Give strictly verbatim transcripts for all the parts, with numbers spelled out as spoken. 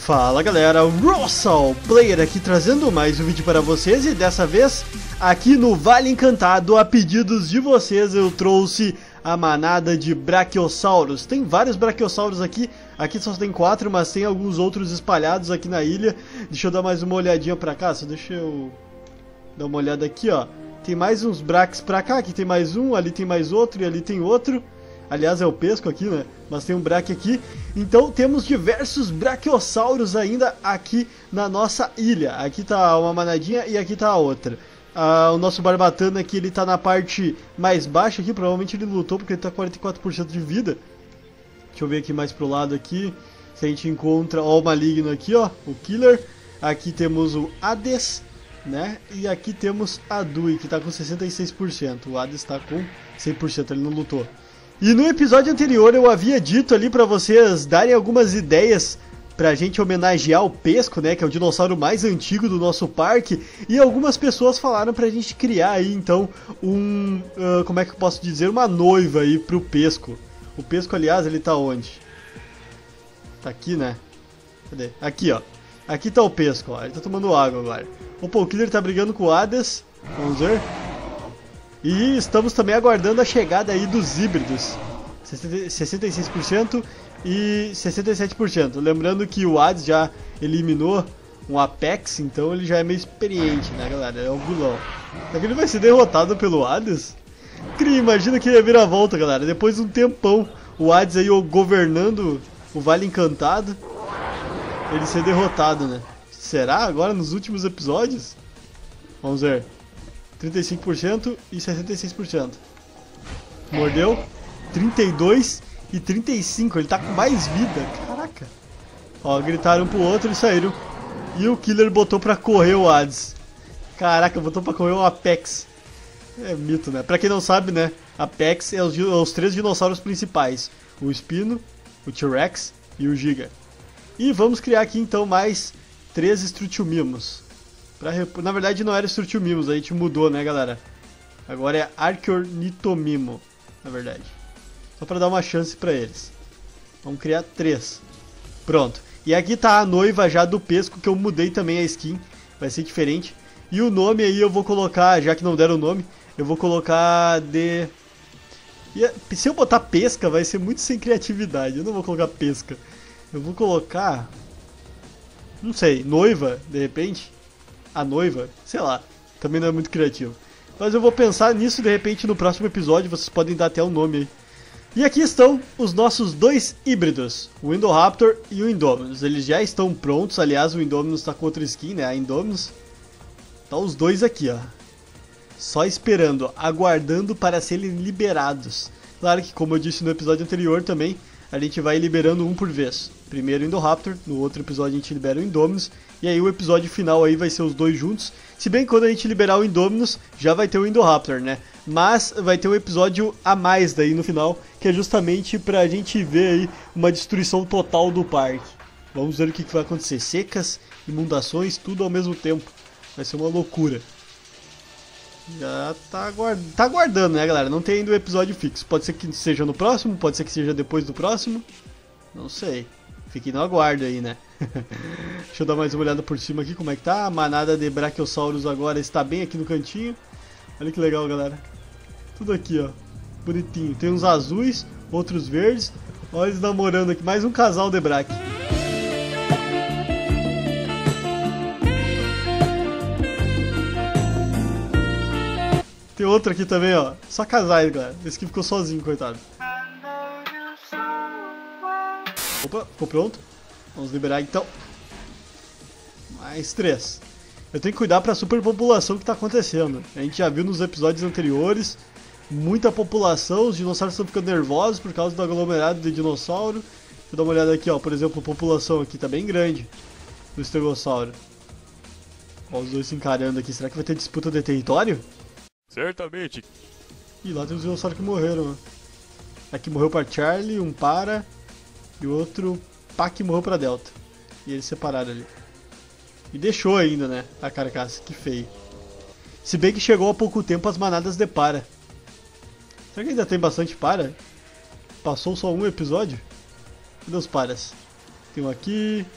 Fala galera, Russell Player aqui trazendo mais um vídeo para vocês e dessa vez aqui no Vale Encantado, a pedidos de vocês, eu trouxe a manada de Brachiosaurus. Tem vários Brachiosaurus aqui, aqui só tem quatro, mas tem alguns outros espalhados aqui na ilha. Deixa eu dar mais uma olhadinha pra cá, só deixa eu dar uma olhada aqui, ó. Tem mais uns Brachs pra cá, aqui tem mais um, ali tem mais outro e ali tem outro. Aliás, é o pesco aqui, né? Mas tem um Brach aqui. Então temos diversos Brachiosaurus ainda aqui na nossa ilha. Aqui tá uma manadinha e aqui tá a outra. Ah, o nosso Barbatana aqui, ele tá na parte mais baixa aqui. Provavelmente ele lutou porque ele tá com quarenta e quatro por cento de vida. Deixa eu ver aqui mais pro lado aqui. Se a gente encontra, ó, o Maligno aqui, ó, o Killer. Aqui temos o Hades, né? E aqui temos a Dui, que tá com sessenta e seis por cento. O Hades tá com cem por cento, ele não lutou. E no episódio anterior eu havia dito ali pra vocês darem algumas ideias pra gente homenagear o Pesco, né, que é o dinossauro mais antigo do nosso parque. E algumas pessoas falaram pra gente criar aí então um, uh, como é que eu posso dizer, uma noiva aí pro Pesco. O Pesco, aliás, ele tá onde? Tá aqui, né? Cadê? Aqui, ó. Aqui tá o Pesco, ó. Ele tá tomando água agora. Opa, o Killer tá brigando com o Hades. Vamos ver. E estamos também aguardando a chegada aí dos híbridos, sessenta e seis por cento e sessenta e sete por cento. Lembrando que o Hades já eliminou um Apex, então ele já é meio experiente, né, galera? É o vilão. Será que ele vai ser derrotado pelo Hades? Cria, imagina que ia vir a volta, galera. Depois de um tempão, o Hades aí governando o Vale Encantado, ele ser derrotado, né? Será agora nos últimos episódios? Vamos ver. trinta e cinco por cento e sessenta e seis por cento. Mordeu. trinta e dois e trinta e cinco. Ele tá com mais vida. Caraca. Ó, gritaram um pro outro e saíram. E o Killer botou pra correr o Hades. Caraca, botou pra correr o Apex. É mito, né? Pra quem não sabe, né? Apex é os, os três dinossauros principais. O Espino, o T-Rex e o Giga. E vamos criar aqui então mais três Struthiomimus. Na verdade não era Struthiomimus, a gente mudou, né, galera? Agora é Archornithomimo, na verdade. Só pra dar uma chance pra eles. Vamos criar três. Pronto. E aqui tá a noiva já do Pesco, que eu mudei também a skin. Vai ser diferente. E o nome aí eu vou colocar, já que não deram o nome, eu vou colocar de... E se eu botar Pesca, vai ser muito sem criatividade. Eu não vou colocar Pesca. Eu vou colocar... Não sei, noiva, de repente... A noiva, sei lá, também não é muito criativo. Mas eu vou pensar nisso de repente no próximo episódio, vocês podem dar até o nome aí. E aqui estão os nossos dois híbridos, o Indoraptor e o Indominus. Eles já estão prontos, aliás o Indominus está com outra skin, né, a Indominus. Então os dois aqui, ó. Só esperando, aguardando para serem liberados. Claro que, como eu disse no episódio anterior também, a gente vai liberando um por vez. Primeiro o Indoraptor, no outro episódio a gente libera o Indominus. E aí o episódio final aí vai ser os dois juntos. Se bem que quando a gente liberar o Indominus, já vai ter o Indoraptor, né? Mas vai ter um episódio a mais daí no final, que é justamente pra gente ver aí uma destruição total do parque. Vamos ver o que, que vai acontecer. Secas, inundações, tudo ao mesmo tempo. Vai ser uma loucura. Já tá, aguard... tá aguardando, né, galera? Não tem ainda o episódio fixo. Pode ser que seja no próximo, pode ser que seja depois do próximo. Não sei. Fique no aguardo aí, né? Deixa eu dar mais uma olhada por cima aqui como é que tá. A manada de Brachiosaurus agora está bem aqui no cantinho. Olha que legal, galera. Tudo aqui, ó. Bonitinho. Tem uns azuis, outros verdes. Olha eles namorando aqui. Mais um casal de Brach. Tem outro aqui também, ó. Só casais, galera. Esse aqui ficou sozinho, coitado. Opa, ficou pronto. Vamos liberar então. Mais três. Eu tenho que cuidar para a superpopulação que está acontecendo. A gente já viu nos episódios anteriores. Muita população, os dinossauros estão ficando nervosos por causa do aglomerado de dinossauro. Deixa eu dar uma olhada aqui, ó. Por exemplo, a população aqui está bem grande do estegossauro. Ó, os dois se encarando aqui. Será que vai ter disputa de território? Certamente. Ih, lá tem os dinossauros que morreram, ó. Aqui morreu para Charlie, um para... E o outro Pac morreu pra Delta. E eles separaram ali. E deixou ainda, né, a carcaça. Que feio. Se bem que chegou há pouco tempo as manadas de para. Será que ainda tem bastante para? Passou só um episódio? Cadê os paras? Tem um aqui.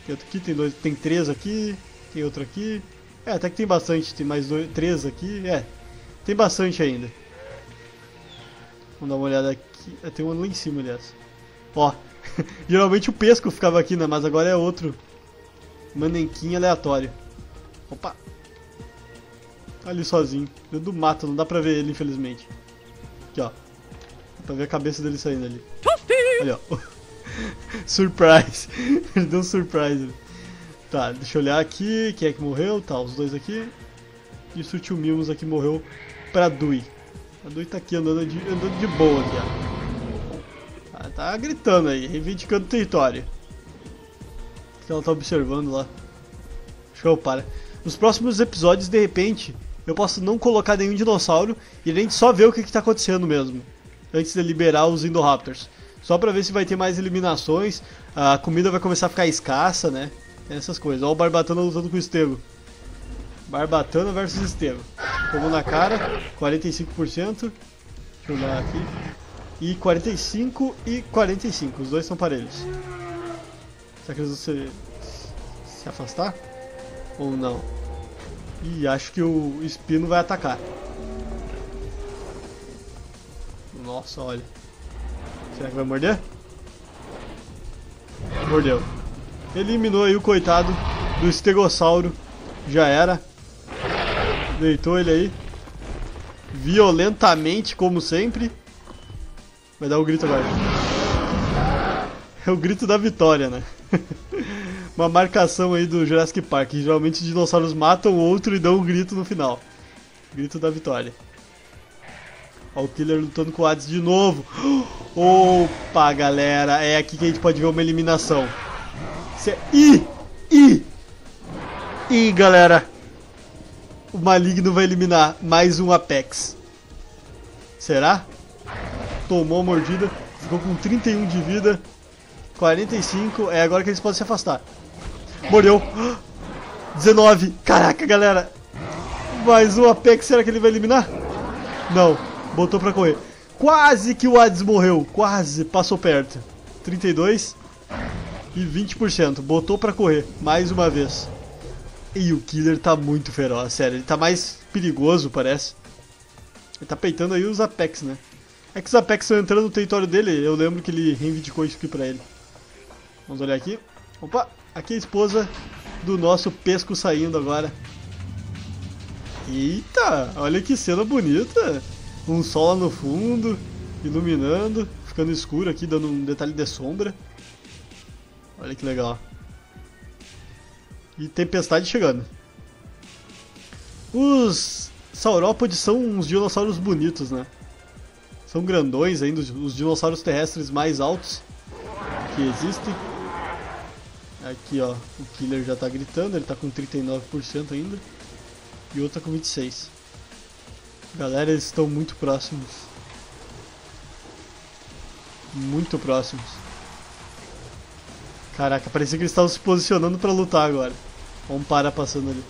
Tem outro aqui, tem dois, tem três aqui, tem outro aqui. É, até que tem bastante, tem mais dois, três aqui, é. Tem bastante ainda. Vamos dar uma olhada aqui. Tem um lá em cima, aliás. Ó, geralmente o pesco ficava aqui, né? Mas agora é outro manequim aleatório. Opa! Tá ali sozinho, dentro do mato, não dá pra ver ele, infelizmente. Aqui, ó. Dá pra ver a cabeça dele saindo ali. Ali, ó. Surprise! Ele deu um surprise. Tá, deixa eu olhar aqui. Quem é que morreu? Tá, os dois aqui. E o Sutil Mimos aqui morreu pra Dui. A Dui tá aqui andando de, andando de boa aqui, ó. Tá, tá gritando aí, reivindicando o território. O que ela tá observando lá? Show, para. Nos próximos episódios, de repente, eu posso não colocar nenhum dinossauro e a gente só ver o que, que tá acontecendo mesmo. Antes de liberar os Indoraptors. Só pra ver se vai ter mais eliminações, a comida vai começar a ficar escassa, né? Essas coisas. Olha o Barbatana lutando com o Estego. Barbatana versus Estego. Tomou na cara, quarenta e cinco por cento. Deixa eu olhar aqui. E quarenta e cinco e quarenta e cinco, os dois são parelhos. Será que eles vão se, se afastar? Ou não? Ih, acho que o Espino vai atacar. Nossa, olha. Será que vai morder? Mordeu. Eliminou aí o coitado do Estegossauro. Já era. Deitou ele aí. Violentamente, como sempre. Vai dar o grito agora. É o grito da vitória, né? Uma marcação aí do Jurassic Park. Geralmente os dinossauros matam o outro e dão um grito no final. Grito da vitória. Ó, o Killer lutando com o Hades de novo. Opa, galera. É aqui que a gente pode ver uma eliminação. Cê... Ih! Ih! Ih, galera. O Maligno vai eliminar mais um Apex. Será? Tomou a mordida. Ficou com trinta e um de vida. quarenta e cinco. É agora que eles podem se afastar. Mordeu. dezenove. Caraca, galera. Mais um Apex. Será que ele vai eliminar? Não. Botou pra correr. Quase que o Hades morreu. Quase. Passou perto. trinta e dois. E vinte por cento. Botou pra correr. Mais uma vez. E o Killer tá muito feroz. Sério. Ele tá mais perigoso, parece. Ele tá peitando aí os Apex, né? É que os Apex estão entrando no território dele. Eu lembro que ele reivindicou isso aqui pra ele. Vamos olhar aqui. Opa. Aqui é a esposa do nosso pesco saindo agora. Eita. Olha que cena bonita. Um sol lá no fundo, iluminando, ficando escuro aqui, dando um detalhe de sombra. Olha que legal. E tempestade chegando. Os saurópodes são uns dinossauros bonitos, né? São grandões ainda, os dinossauros terrestres mais altos que existem. Aqui, ó, o Killer já tá gritando, ele tá com trinta e nove por cento ainda. E o outro tá com vinte e seis por cento. Galera, eles estão muito próximos. Muito próximos. Caraca, parecia que eles estavam se posicionando pra lutar agora. Ó, um para passando ali.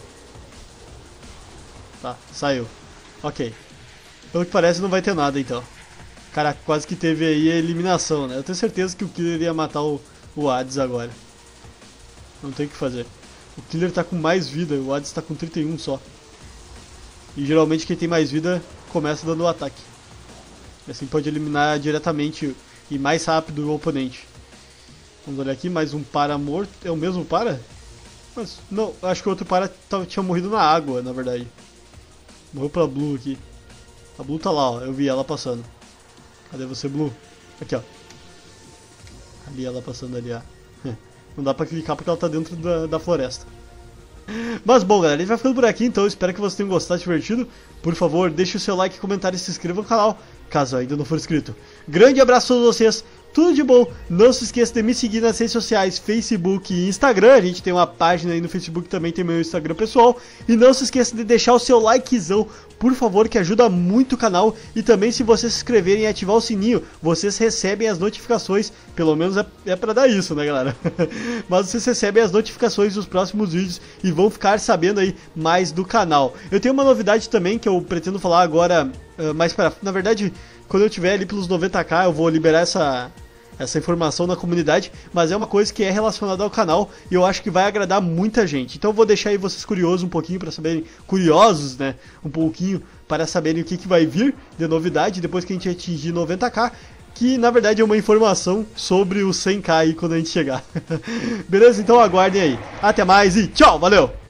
Tá, saiu. Ok. Pelo que parece não vai ter nada então. Caraca, quase que teve aí a eliminação, né? Eu tenho certeza que o Killer ia matar o, o Hades agora. Não tem o que fazer. O Killer tá com mais vida, o Hades tá com trinta e um só. E geralmente quem tem mais vida começa dando o ataque. Assim pode eliminar diretamente e mais rápido o oponente. Vamos olhar aqui, mais um para morto. É o mesmo para? Mas não, acho que o outro para tinha morrido na água, na verdade. Morreu pra Blue aqui. A Blue tá lá, ó. Eu vi ela passando. Cadê você, Blue? Aqui, ó. Ali ela passando ali, ó. Não dá pra clicar porque ela tá dentro da, da floresta. Mas bom, galera, a gente vai ficando por aqui, então eu espero que vocês tenham gostado, divertido. Por favor, deixe o seu like, comentário e se inscreva no canal, caso ainda não for inscrito. Grande abraço a todos vocês, tudo de bom. Não se esqueça de me seguir nas redes sociais, Facebook e Instagram. A gente tem uma página aí no Facebook, também tem meu Instagram pessoal. E não se esqueça de deixar o seu likezão, por favor, que ajuda muito o canal. E também, se vocês se inscreverem e ativar o sininho, vocês recebem as notificações. Pelo menos é, é pra dar isso, né, galera? Mas vocês recebem as notificações dos próximos vídeos e vão ficar sabendo aí mais do canal. Eu tenho uma novidade também que eu pretendo falar agora uh, mais pra... Na verdade, quando eu tiver ali pelos noventa k, eu vou liberar essa... essa informação na comunidade, mas é uma coisa que é relacionada ao canal e eu acho que vai agradar muita gente. Então eu vou deixar aí vocês curiosos um pouquinho para saberem, curiosos, né, um pouquinho para saberem o que, que vai vir de novidade depois que a gente atingir noventa k, que na verdade é uma informação sobre o cem k aí quando a gente chegar. Beleza? Então aguardem aí. Até mais e tchau, valeu!